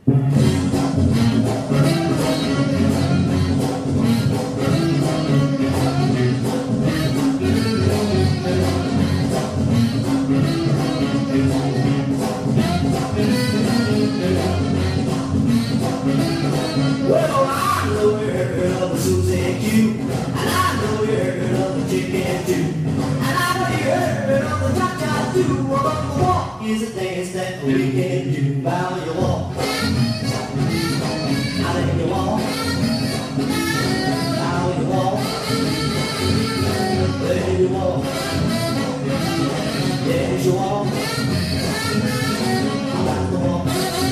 Well, I know you heard of the Susie Q, and I know you heard of the chicken too, and I know you heard of the cha-cha too. But the walk is a dance that we can do. Bow you walk, I let you walk, bow you walk, there you walk, there's you walk, I like the walk.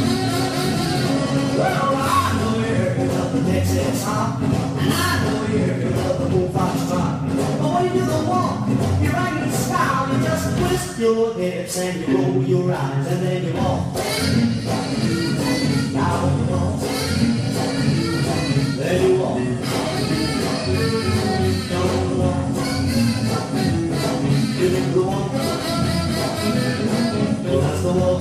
Well, I know you heard of the Texas hop, and I know you heard of the bullfox trot. But when you do the walk, you right in style. You just twist your hips and you roll your eyes, and then you walk. Now you walk, there you walk. Down the walk, you do the walk. That's the walk.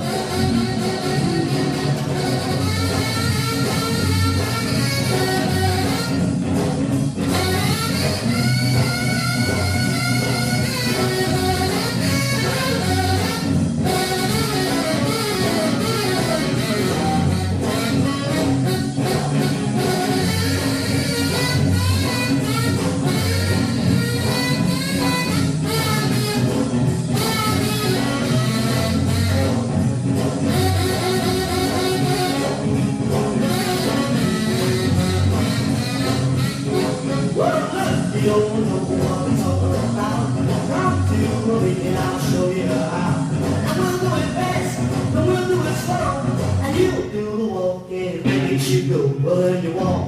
You don't know what I'm talking about. Come to me and I'll show you how. And we'll do it fast, and we'll do it slow, and you'll do the walk and it makes you go. Well, then you walk.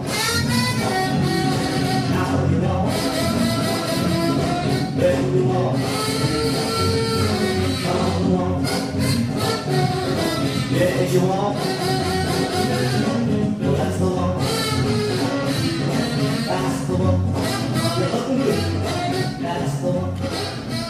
Now you walk. Then you walk. Come on, walk. Yes, you walk. Well, that's the walk. That's the walk. That's the one.